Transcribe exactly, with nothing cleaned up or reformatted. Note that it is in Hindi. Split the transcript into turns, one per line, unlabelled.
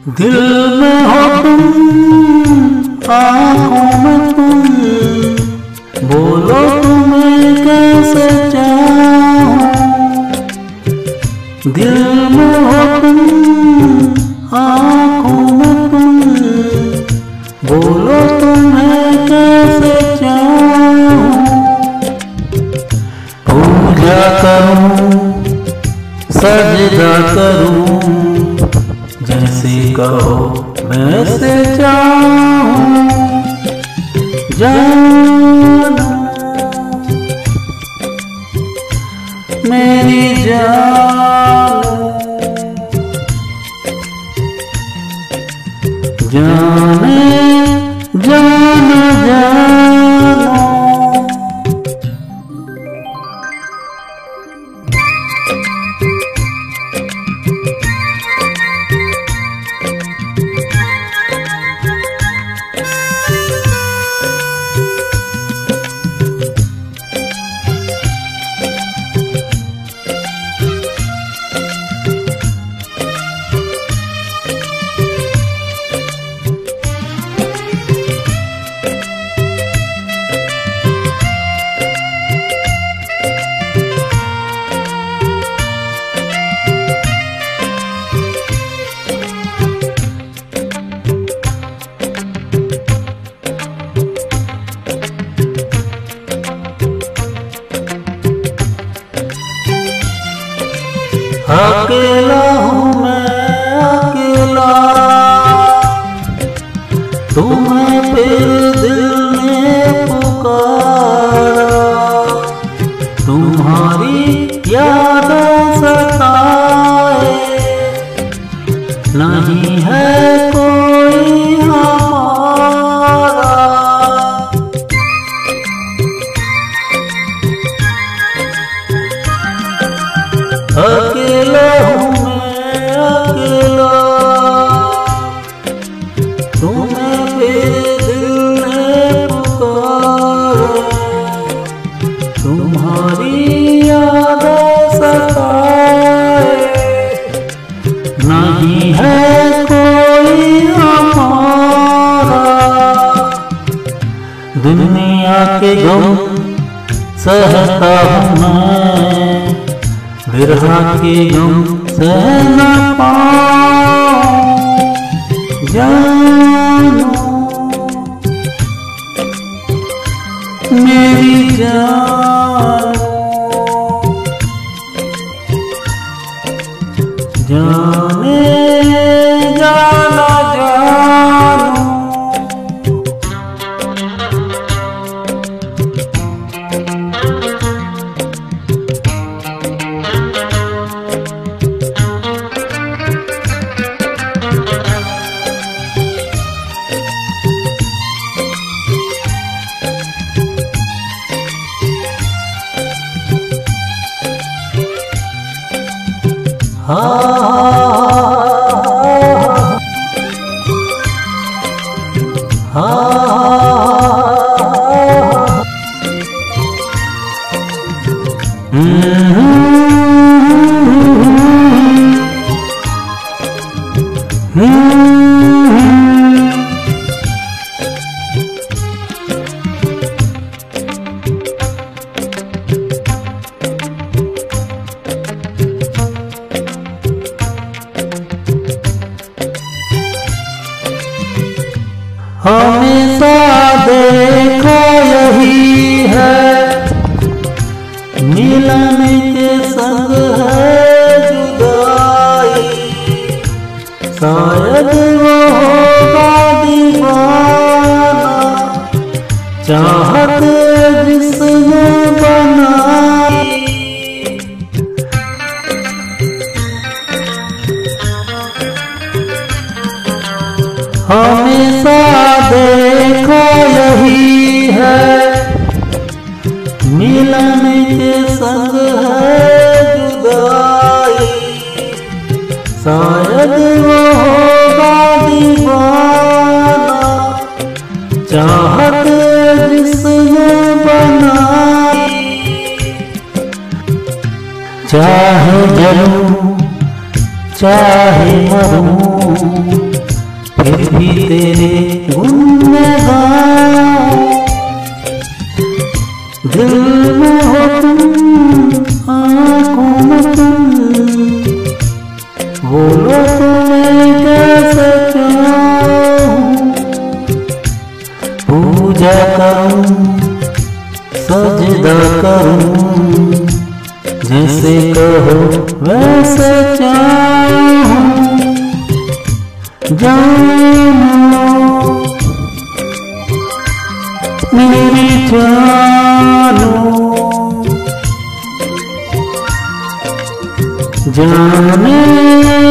दिल में हो तुम, आँखों में तुम, बोलो तुम्हें कैसे चाहूं। दिल में हो तुम, आँखों में तुम, बोलो तुम्हें कैसे चाहूं। पूजा करूं, सजदा करूं, जैसे कहो वैसे चाहूं। जानो मेरी जानो, जाने जानो जानो। अकेला हूँ मैं अकेला, तुम्हें फिर दिल ने पुकारा। तुम्हारी यादें सताए, नहीं है कोई हमारा। अकेला हूँ मैं अकेला, तुम्हें फिर दिल ने पुकारा। तुम्हारी यादें सताए, नहीं है कोई हमारा। दुनिया के गम सहता हूँ मैं, विरह के गम सह न पाऊं। जानो मेरी जानो, जाने जाना जानो। हाँ हमेशा देखा यही है, मिलन के संग है जुदाई। शायद वो होगा दीवाना, चाहत जिसने बनाई। हमेशा देखा यही है, मिलन के संग है जुदाई। शायद वो होगा दीवाना, चाहत जिसने बनाई। चाहे जलूं चाहे मरूं, पूजा करूं सजदा करूं, जैसे कहो वैसे चाहूं। जानो मेरी जानो, जाने